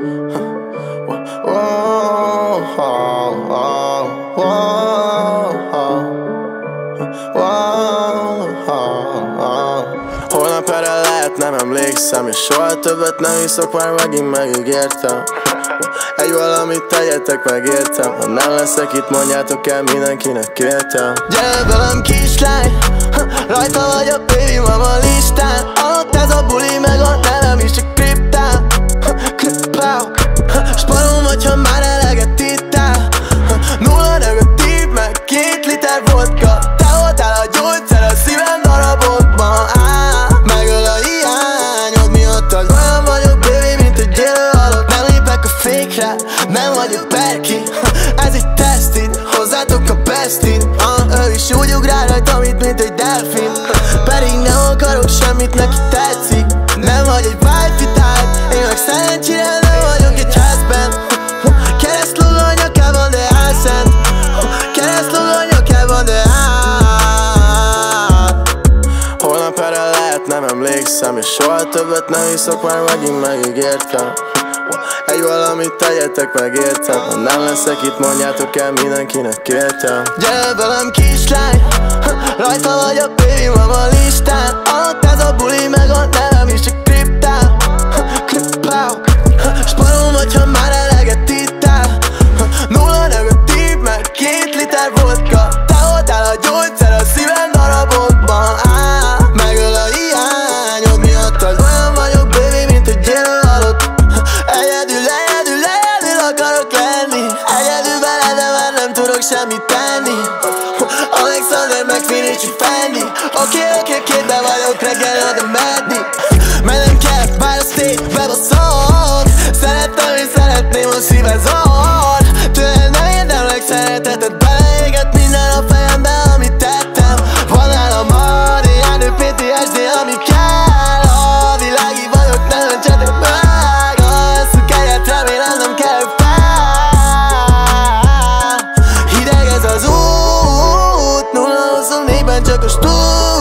Holnap erre lehet nem emlékszem, és soha többet nem iszok, már megint megígértem. Egy valamit tegyetek meg értem, ha nem leszek itt, mondjátok el mindenkinek, kértem. Gyere velem kislány, rajta vagy a baby mama listán. Alatt ez a buli, meg a nevem is csak kriptál. Sparom vagy, ha már eleget ittál. Nulla negatív, meg 2 liter vodka. Te voltál a gyógyszer a szívem darabokban. Megöl a hiányod miattad. Olyan vagyok baby, mint egy élő halott. Nem lépek a fékre, nem vagyok perki. Ez egy teszt itt, hozzátok a bestit. Ő is úgy ugrál rajta, mint egy delfin. Pedig nem akarok semmit, neki tetszik. Nem vagy egy wifi type, én meg szerencsére nem vagyok egy házben. Keresztlóg a nyakában, de álszent. Keresztlóg a nyakában, de Holnap erre lehet nem emlékszem, és soha többet nem iszok, már megint megígértem. Egy valamit tegyetek meg értem, ha nem leszek itt, mondjátok el mindenkinek, kértem. Gyere velem kislány, rajta vagy a baby mama listán. Alatt ez a buli, meg a nevem is csak kriptál. Sparom vagy, ha már eleget ittál. Nulla negatív, meg 2 liter vodka. Te voltál a gyógyszer a szívem darabokban. Megöl a hiányod miattad. Olyan vagyok baby, mint egy élő halott. Egyedül akarok lenni. Egyedül veled, de már nem tudok semmit tenni. Alexander meg Finicsi Fendi. Oké, képben vagyok reggel, de meddig. Mert nem kell, bár a stage bebaszol. Szerettem és szeretném, a szíve zavar. Tőled nem érdemlek szeretetet, beleéget minden a fejembe, amit tettem. Van nálam ADHD, PTSD, ami kell. A világi vagyok, ne mentsetek meg. Ha eszünk egyet, remélem nem kell fel. Hideg ez az út, 0-24-ben csak a stúd.